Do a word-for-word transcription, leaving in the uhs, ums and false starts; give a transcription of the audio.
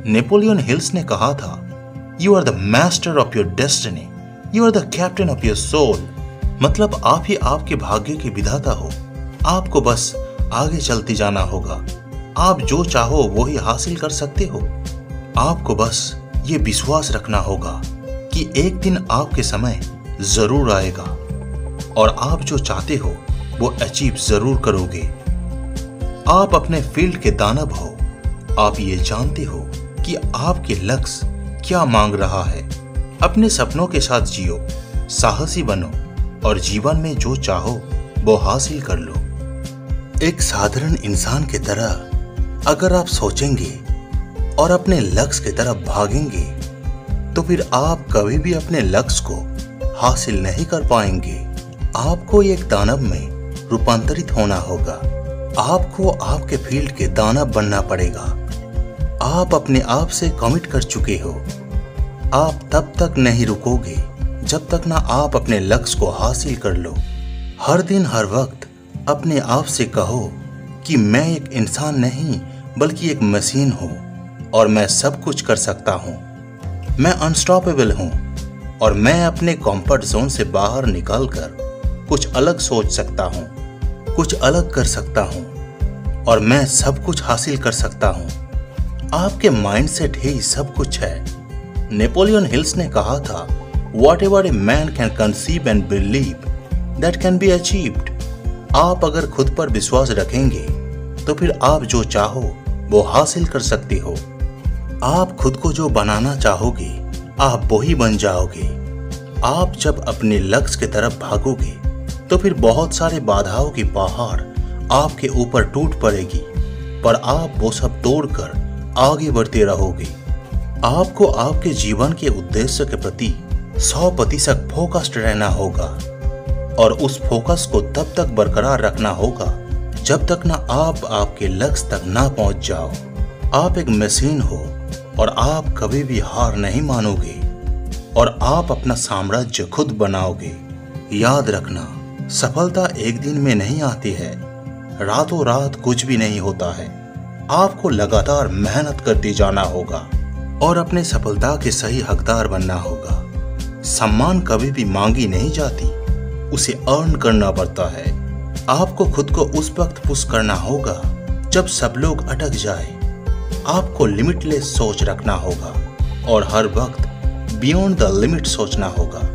Napoleon hills ने कहा था, you are the master of your destiny, you are the captain of your soul. मतलब आप ही आपके भाग्य के विधाता हो। आपको बस आगे चलते जाना होगा। आप जो चाहो वो ही हासिल कर सकते हो। आपको बस ये विश्वास रखना होगा कि एक दिन आपके समय जरूर आएगा और आप जो चाहते हो वो अचीव जरूर करोगे। आप अपने फील्ड के दानव हो। आप ये जानते हो कि आपके लक्ष्य क्या मांग रहा है। अपने सपनों के साथ जियो, साहसी बनो और जीवन में जो चाहो वो हासिल कर लो। एक साधारण इंसान की तरह अगर आप सोचेंगे और अपने लक्ष्य की तरफ भागेंगे तो फिर आप कभी भी अपने लक्ष्य को हासिल नहीं कर पाएंगे। आपको एक दानव में रूपांतरित होना होगा। आपको आपके फील्ड के दानव बनना पड़ेगा। आप अपने आप से कमिट कर चुके हो। आप तब तक नहीं रुकोगे जब तक ना आप अपने लक्ष्य को हासिल कर लो। हर दिन हर वक्त अपने आप से कहो कि मैं एक इंसान नहीं बल्कि एक मशीन हूँ और मैं सब कुछ कर सकता हूँ। मैं अनस्टॉपेबल हूँ और मैं अपने कंफर्ट जोन से बाहर निकलकर कुछ अलग सोच सकता हूँ, कुछ अलग कर सकता हूँ और मैं सब कुछ हासिल कर सकता हूँ। आपके माइंडसेट ही सब कुछ है। नेपोलियन हिल्स ने कहा था, Whatever a man can conceive and believe, that can be achieved. आप अगर खुद पर विश्वास रखेंगे तो फिर आप जो चाहो वो हासिल कर सकते हो। आप खुद को जो बनाना चाहोगे आप वो ही बन जाओगे। आप जब अपने लक्ष्य की तरफ भागोगे तो फिर बहुत सारे बाधाओं की पहाड़ आपके ऊपर टूट पड़ेगी, पर आप वो सब तोड़कर आगे बढ़ते रहोगे। आपको आपके जीवन के उद्देश्य के प्रति सौ प्रतिशत फोकस्ड रहना होगा और उस फोकस को तब तक बरकरार रखना होगा जब तक ना आप आपके लक्ष्य तक ना पहुंच जाओ। आप एक मशीन हो और आप कभी भी हार नहीं मानोगे और आप अपना साम्राज्य खुद बनाओगे। याद रखना, सफलता एक दिन में नहीं आती है। रातों रात कुछ भी नहीं होता है। आपको लगातार मेहनत करते जाना होगा और अपने सफलता के सही हकदार बनना होगा। सम्मान कभी भी मांगी नहीं जाती, उसे अर्न करना पड़ता है। आपको खुद को उस वक्त पुश करना होगा जब सब लोग अटक जाए। आपको लिमिटलेस सोच रखना होगा और हर वक्त बियॉन्ड द लिमिट सोचना होगा।